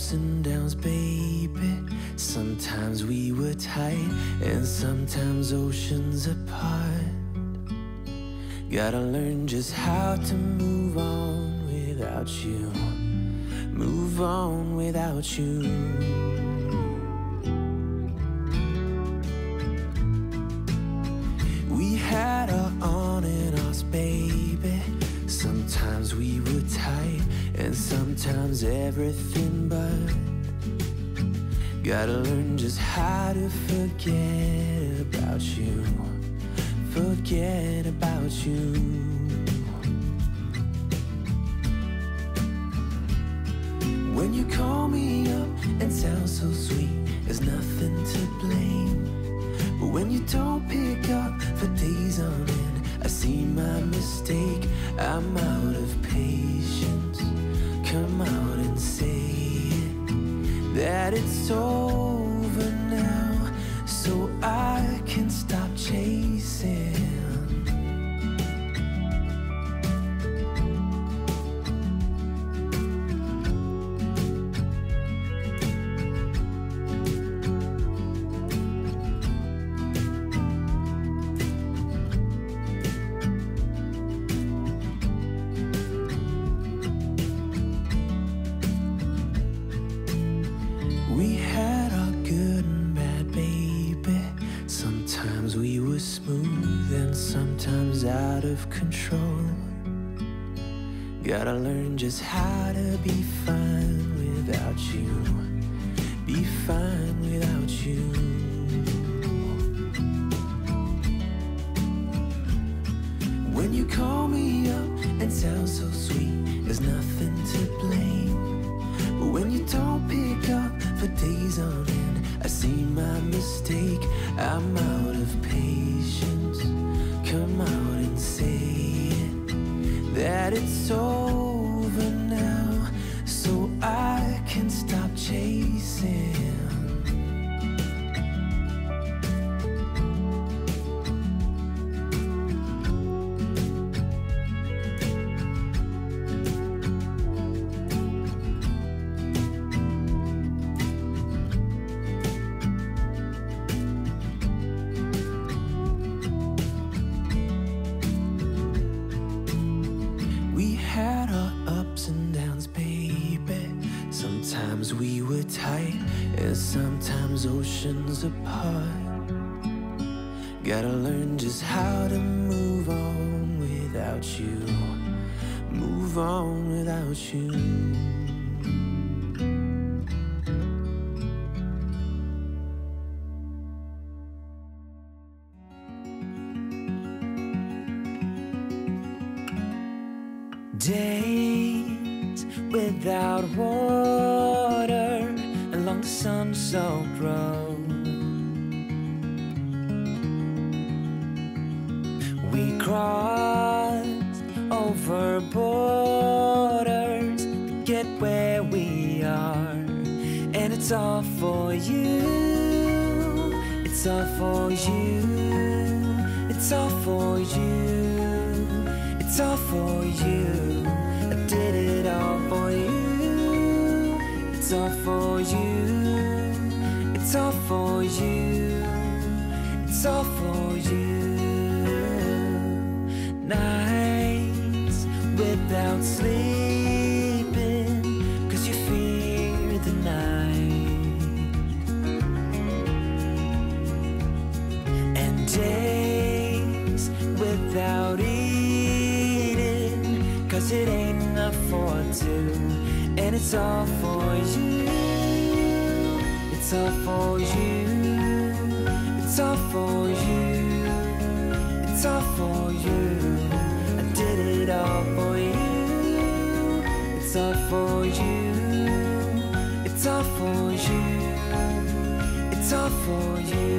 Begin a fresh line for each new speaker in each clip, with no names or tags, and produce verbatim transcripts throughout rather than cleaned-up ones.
ups and downs, baby. Sometimes we were tight, and sometimes oceans apart. Gotta learn just how to move on without you. Move on without you. We had our on and offs, baby. Sometimes we were tight, and sometimes everything but. Gotta learn just how to forget about you. Forget about you. When you call me up and sound so sweet, there's nothing to blame. But when you don't pick up for days on end, I see my mistake. I'm out of patience. Come out and say it, that it's over now, so I can stop chasing. We had our good and bad, baby. Sometimes we were smooth and sometimes out of control. Gotta learn just how to be fine without you. Be fine without you. When you call me up and sound so sweet, there's nothing to blame. But when you don't pick up for days on end, I see my mistake. I'm out of patience. Come out and say it, that it's over now, so I can stop chasing. We had our ups and downs, baby. Sometimes we were tight, and sometimes oceans apart. Gotta learn just how to move on without you. Move on without you.
Days without water along the sun-soaked road. We crossed over borders to get where we are, and it's all for you. It's all for you. It's all for you. It's all for you. I did it all for you. It's all for you. It's all for you. It's all for you. Nights without sleeping, 'cause you fear the night. And days without eating, 'cause it ain't enough for two. And it's all for you. It's all for you. It's all for you. It's all for you. I did it all for you. It's all for you. It's all for you. It's all for you.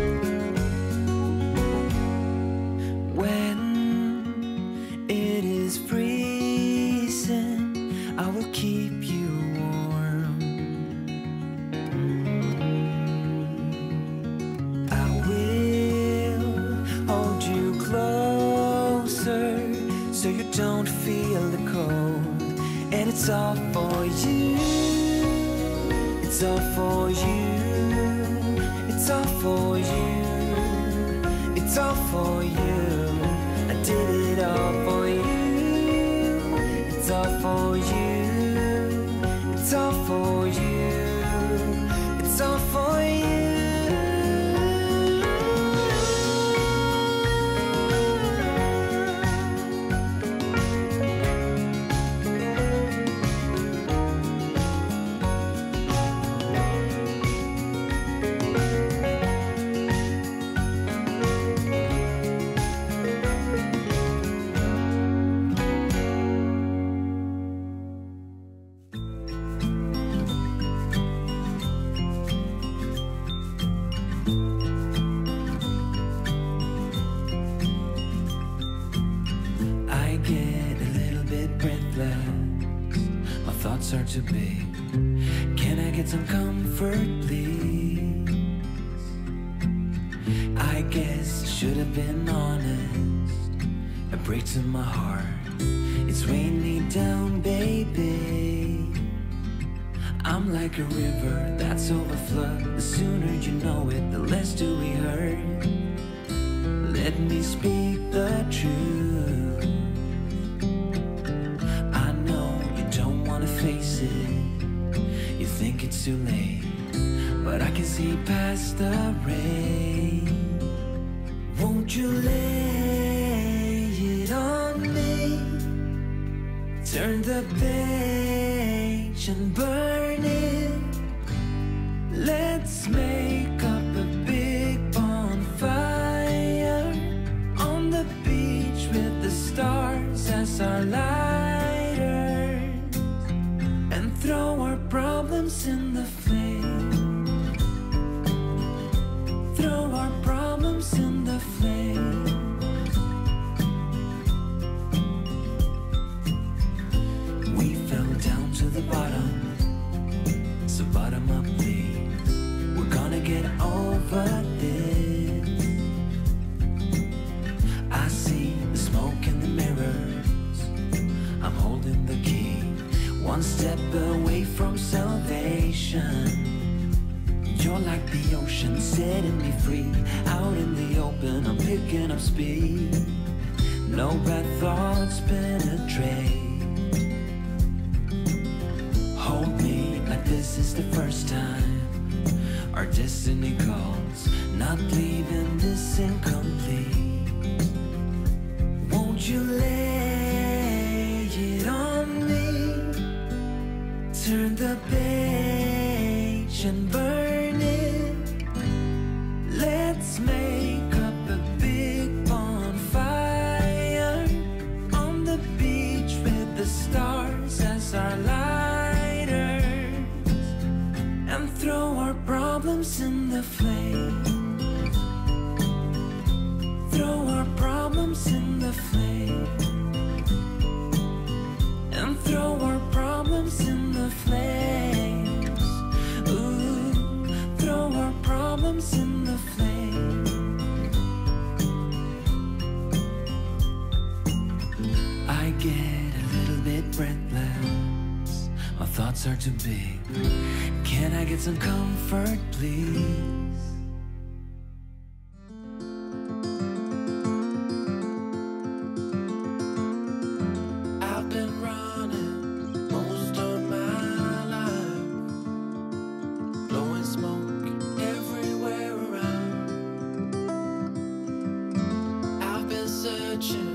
When it is and it's all for you. It's all for you. It's all for you. It's all for you. I did it all for you. It's all for you. It's all for you. It's all for you. Are too big. Can I get some comfort, please? I guess I should have been honest. It breaks in my heart. It's weighing me down, baby. I'm like a river that's overflowed. The sooner you know it, the less do we hurt. Let me speak the truth. Face it, you think it's too late, but I can see past the rain. Won't you lay it on me? Turn the page and burn it. Let's make up a big bonfire on the beach with the stars as our light. Throw our problems in the flame. Throw our problems in the flame. We fell down to the bottom, so bottom up please. We're gonna get over this. I see the smoke in the mirrors. I'm holding the key. One step away from salvation. You're like the ocean, setting me free. Out in the open, I'm picking up speed. No bad thoughts penetrate. Hold me like this is the first time. Our destiny calls, not leaving this incomplete. Won't you lay it on me? Turn the page and burn it. Let's make up a big bonfire on the beach with the stars as our lighters, and throw our problems in the flame. Throw our problems in the flame. And throw our problems in the flames. Ooh, throw our problems in the flames. I get a little bit breathless. My thoughts are too big. Can I get some comfort, please?
Searching